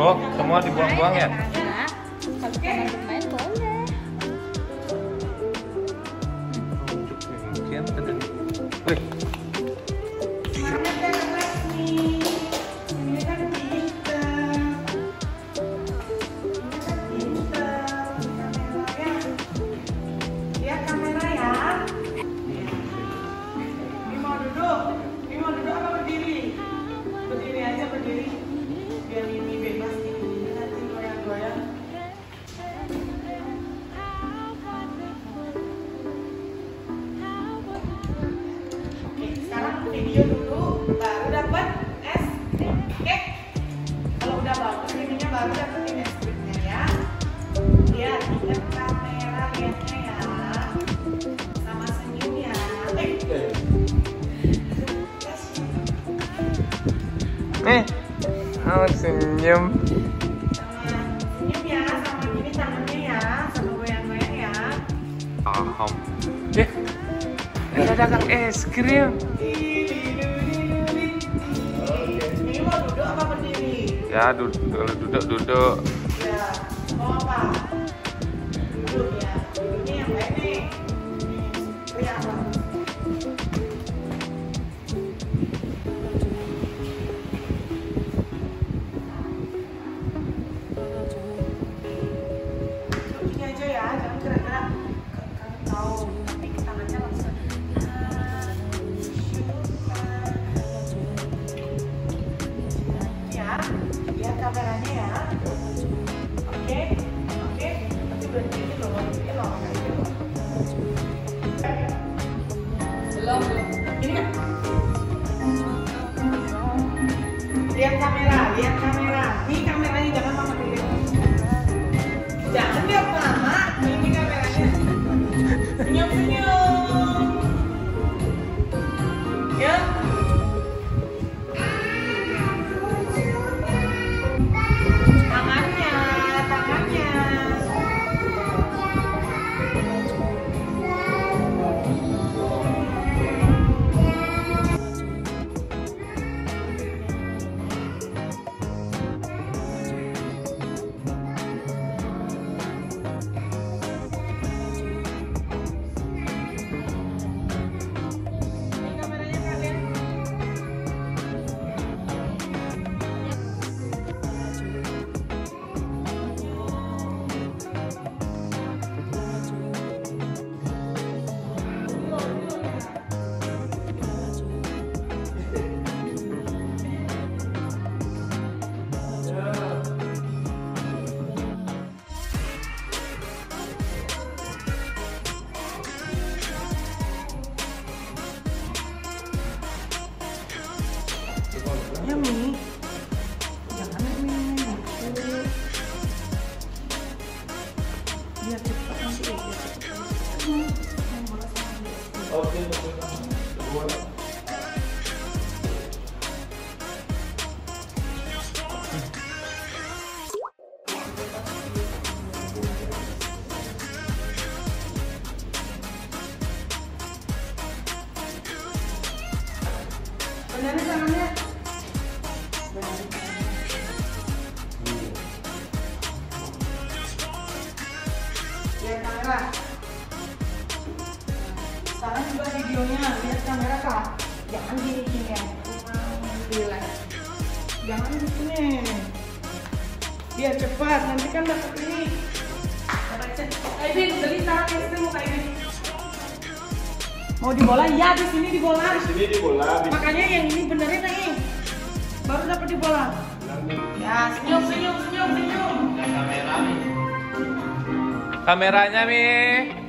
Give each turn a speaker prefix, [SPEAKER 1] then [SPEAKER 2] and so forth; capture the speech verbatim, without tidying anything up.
[SPEAKER 1] Oh, semua dibuang-buang ya?
[SPEAKER 2] Nah, kalau pengen bermain boleh.
[SPEAKER 1] Wih.
[SPEAKER 3] Video dulu baru dapat es krim cake. Kalau udah bagus ininya baru dapetin es krimnya ya. Lihat, lihat kamera, lihatnya ya. Sama senyum ya.
[SPEAKER 1] Eh, oh senyum.
[SPEAKER 3] Sama senyum ya, sama gini tangannya ya, sama goyang-goyang ya.
[SPEAKER 1] Paham. Eh, ada dagang es krim. Ya, duduk, duduk, duduk.
[SPEAKER 3] Ya, mau apa? Duduk ya. Duduknya yang baik nih. Ini apa? Duduknya aja ya, jangan gerak-gerak. Kamu tahu, tapi tangannya langsung. Ya. Lihat kameranya ya. Oke, oke. Tapi berhenti dulu, berhenti loh. Belum, belum. Ini kan. Lihat kamera, lihat kamera. Ini kameranya jangan mama lihat. Jangan lihat mama. Ini kameranya. Senyum, senyum. Ya. Ya Mi, jangan Mi, biar cepat nanti ya, biar cepat. Oke, benerin tangannya. Lihat kamera. Sekarang juga videonya, lihat kamera kak. Jangan gini-gini ya. Relax. Jangan gitu nih. Biar cepat, nanti kan dapat ini. Aibin, beli sekarang es krim mau Aibin. Mau di bola? Iya, di sini di bola.
[SPEAKER 4] Di sini di bola.
[SPEAKER 3] Makanya yang ini benerin nih. Baru dapat di bola. Ya, senyum, senyum, senyum, senyum.
[SPEAKER 1] Kameranya, Mi.